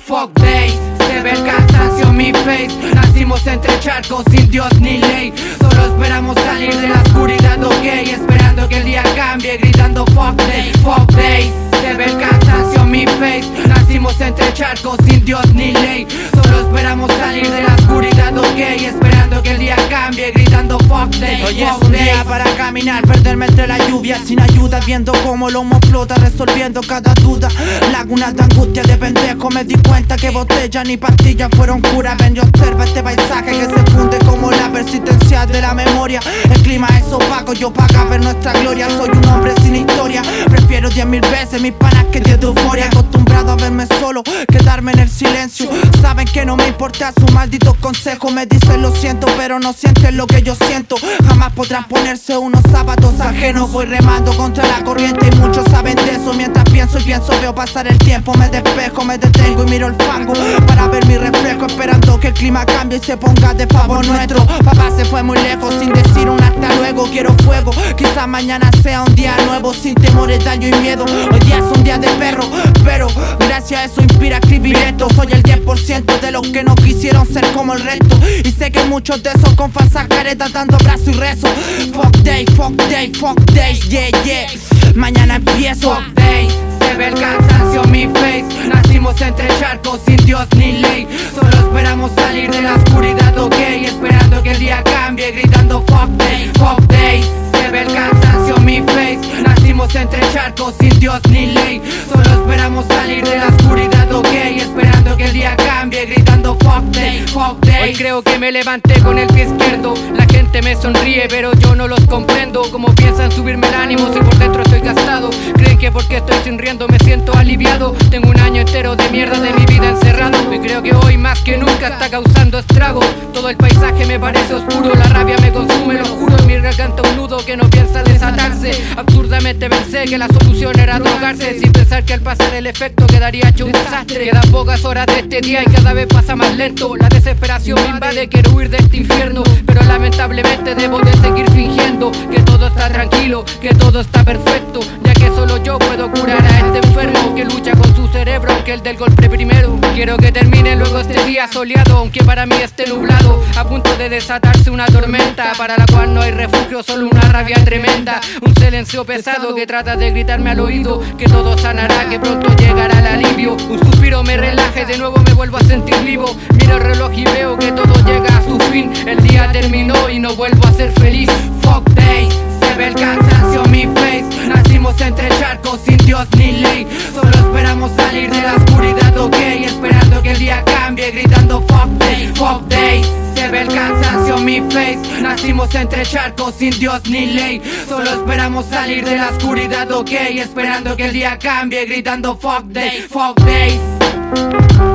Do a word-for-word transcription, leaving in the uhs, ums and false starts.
fuck days. Se ve el cansancio en mi face. Nacimos entre charcos sin Dios ni ley. Solo esperamos salir de la oscuridad, ok, esperando que el día cambie, gritando fuck days, fuck days. Se ve el cansancio en mi face. Nacimos entre charcos sin Dios ni ley. Solo esperamos salir de la oscuridad, ok, esperando que el día cambie, gritando fuck days. Hoy es un día para caminar, perderme entre la lluvia sin ayuda, viendo cómo el humo flota, resolviendo cada duda. Lagunas de angustia de pendejo, me di cuenta que botellas ni pastillas fueron cura. Ven y observa este paisaje que se funde como la persistencia de la memoria. El clima es opaco, yo paga ver nuestra gloria. Soy un hombre sin historia, prefiero diez mil veces mis panas que diez de euforia. Acostumbrado a verme solo, quedarme en el silencio. Saben que no me importa sus malditos consejos. Me dicen lo siento, pero no sienten lo que yo siento. Jamás podrán ponerse unos zapatos ajenos. Voy remando contra la corriente y muchos saben de eso. Mientras pienso y pienso veo pasar el tiempo. Me despejo, me detengo y miro el fango para ver mi reflejo, esperando que el clima cambie y se ponga de favor nuestro. Papá se fue muy lejos sin decir un hasta luego. Quiero fuego, quizás mañana sea un día nuevo, sin temores, daño y miedo. Hoy día es un día de perro, pero gracias a eso inspira a escribir esto. Soy el diez por ciento de los que no quisieron ser como el resto, y sé que muchos de esos con falsas caretas dando abrazo y rezo. Fuck day, fuck day, fuck days, yeah, yeah. Mañana empiezo. Fuck days. Se ve el cansancio en mi face. Nacimos entre charcos sin Dios ni ley. Solo esperamos salir de la oscuridad, ok, esperando que el día cambie, gritando fuck days, fuck days. Se ve el cansancio en mi face. Nacimos entre charcos sin Dios ni ley. Solo esperamos salir de la oscuridad, ok, esperando que el día cambie, gritando fuck days, fuck days. Hoy creo que me levanté con el pie izquierdo. La gente me sonríe, pero yo no los comprendo. Cómo piensan subirme el ánimo si por dentro estoy gastado. Creen que porque estoy sonriendo me siento aliviado. Tengo un año entero de mierda de mi vida encerrado, y creo que hoy más que nunca está causando estrago. Todo el paisaje me parece oscuro, la rabia me consume, lo juro. En mi garganta un nudo que no piensa desatarse. Absurdamente pensé que la solución era drogarse, sin pensar que al pasar el efecto quedaría hecho un desastre. Quedan pocas horas de este día y cada vez pasa más lento. La desesperación me invade, quiero huir de este infierno, pero lamentablemente debo de seguir fingiendo que todo está tranquilo, que todo está perfecto, ya que solo yo puedo curar a este enfermo que lucha con su cerebro, aunque el del golpe primero. Quiero que termine luego este día soleado, aunque para mí esté nublado, a punto de desatarse una tormenta, para la cual no hay refugio, solo una rabia tremenda. Un silencio pesado que trata de gritarme al oído que todo sanará, que pronto llegará el alivio. Un suspiro me relaja y de nuevo me vuelvo a sentir vivo. Miro el reloj y veo que todo llega a su fin. El día terminó y no vuelvo a ser feliz. Fuck days. Se ve el cansancio en mi face. Nacimos entre charcos sin Dios ni ley. Solo esperamos salir de la oscuridad, ok, esperando que el día cambie, gritando fuck days, fuck days. Se ve el cansancio en mi face. Nacimos entre charcos sin Dios ni ley. Solo esperamos salir de la oscuridad, ok, esperando que el día cambie, gritando fuck days, fuck days.